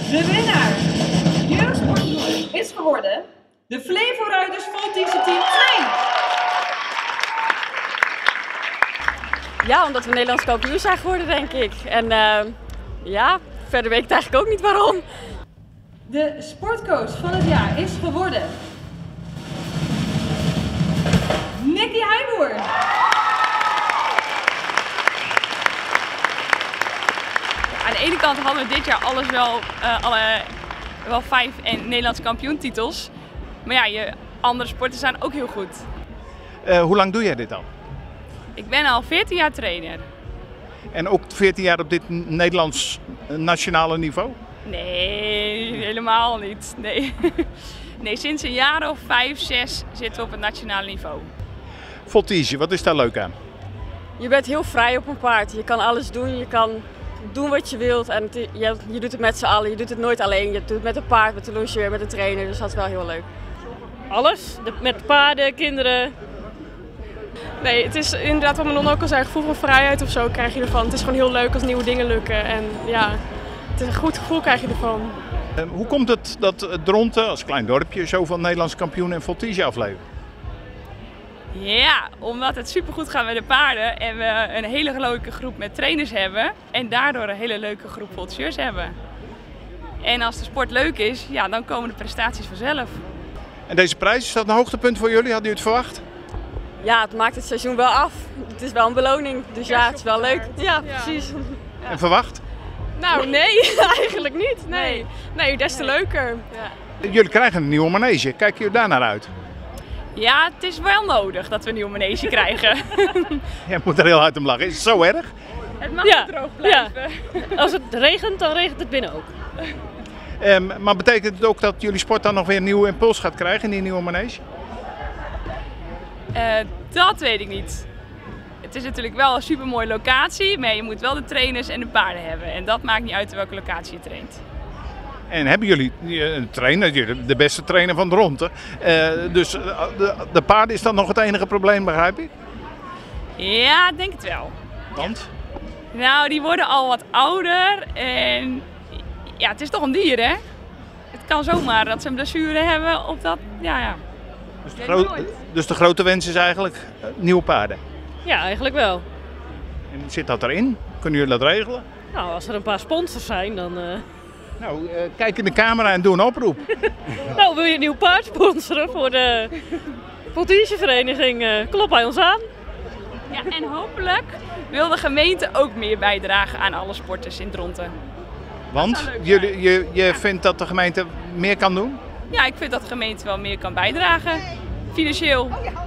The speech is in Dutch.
De winnaar Jeugdsporttoernooi is geworden de Flevoruiters Voltische Team 2. Ja, omdat we Nederlands kampioen zijn geworden, denk ik. En ja, verder weet ik het eigenlijk ook niet waarom. De sportcoach van het jaar is geworden Nicky Heijboer. Aan de ene kant hadden we dit jaar alles wel 5 Nederlandse kampioentitels. Maar ja, je andere sporten zijn ook heel goed. Hoe lang doe jij dit al? Ik ben al 14 jaar trainer. En ook 14 jaar op dit Nederlands nationale niveau? Nee, helemaal niet. Nee. Nee, sinds een jaar of 5, 6 zitten we op het nationale niveau. Voltige, wat is daar leuk aan? Je bent heel vrij op een paard. Je kan alles doen, je kan doen wat je wilt. En je doet het met z'n allen, je doet het nooit alleen. Je doet het met een paard, met een logeur, met een trainer. Dus dat is wel heel leuk. Alles, met paarden, kinderen. Nee, het is inderdaad wat Manon ook al zei, gevoel van vrijheid of zo krijg je ervan. Het is gewoon heel leuk als nieuwe dingen lukken en ja, het is een goed gevoel krijg je ervan. Hoe komt het dat Dronten als klein dorpje zoveel Nederlands kampioen en Voltige aflevert? Ja, omdat het supergoed gaat met de paarden en we een hele leuke groep met trainers hebben. En daardoor een hele leuke groep voltigeurs hebben. En als de sport leuk is, ja, dan komen de prestaties vanzelf. En deze prijs, is dat een hoogtepunt voor jullie? Hadden jullie het verwacht? Ja, het maakt het seizoen wel af. Het is wel een beloning, dus ja, het is wel leuk. Ja, precies. Ja. En verwacht? Nou, nee, eigenlijk niet. Nee, des te leuker. Ja. Jullie krijgen een nieuwe manege. Kijken jullie daar naar uit? Ja, het is wel nodig dat we een nieuwe manege krijgen. Jij moet er heel hard om lachen. Is het zo erg? Het mag droog blijven. Ja. Als het regent, dan regent het binnen ook. Maar betekent het ook dat jullie sport dan nog weer een nieuwe impuls gaat krijgen in die nieuwe manege? Dat weet ik niet. Het is natuurlijk wel een super mooie locatie, maar je moet wel de trainers en de paarden hebben. En dat maakt niet uit welke locatie je traint. En hebben jullie een trainer, de beste trainer van Dronten? Dus de paarden is dan nog het enige probleem, begrijp ik? Ja, ik denk het wel. Want? Nou, die worden al wat ouder en ja, het is toch een dier, hè? Het kan zomaar dat ze een blessure hebben of dat, ja. Dus de grote wens is eigenlijk nieuwe paarden? Ja, eigenlijk wel. En zit dat erin? Kunnen jullie dat regelen? Nou, als er een paar sponsors zijn, dan... Nou, kijk in de camera en doe een oproep. Nou, wil je een nieuw paard sponsoren voor de Voltigevereniging? Klop bij ons aan. Ja, en hopelijk wil de gemeente ook meer bijdragen aan alle sporters in Dronten. Want je vindt dat de gemeente meer kan doen? Ja, ik vind dat de gemeente wel meer kan bijdragen, financieel.